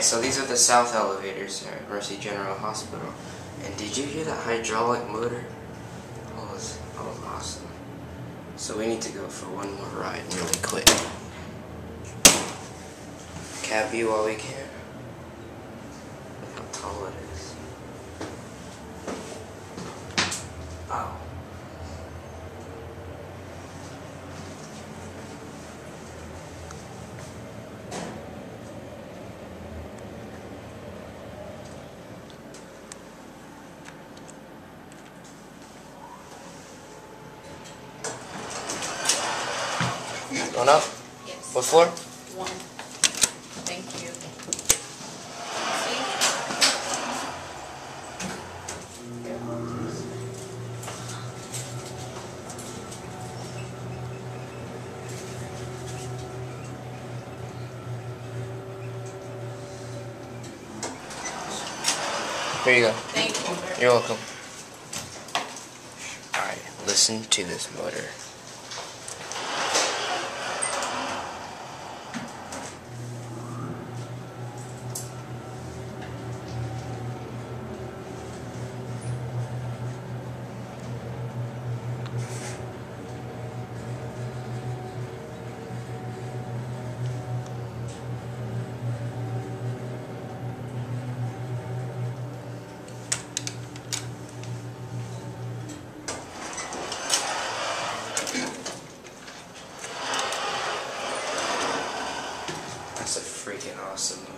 so these are the south elevators here at Mercy General Hospital. And did you hear that hydraulic motor? That was awesome. So we need to go for one more ride really quick. Cab view while we can. Look how tall it is. Oh. Going up? Yes. What floor? 1. Thank you. Here you go. Thank you. You're welcome. Alright, listen to this motor. That's a freaking awesome motor.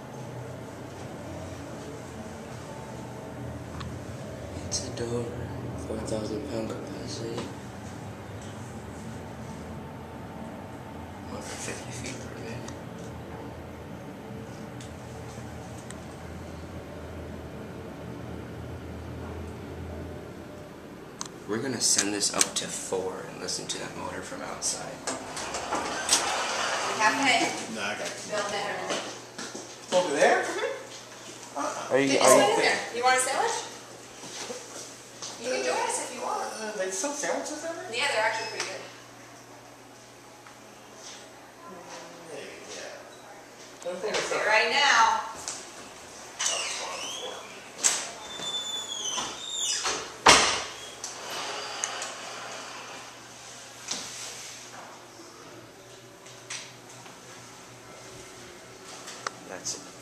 It's a Dover, 4,000 pound capacity. 150 feet per minute. We're gonna send this up to 4 and listen to that motor from outside. Cafe. No, I got it. Bill dinner. Over there? Are you? Sit in there. You want a sandwich? You can join us if you want. They sell sandwiches down there? Yeah, they're actually pretty good. Yeah. They're there right now. That's it.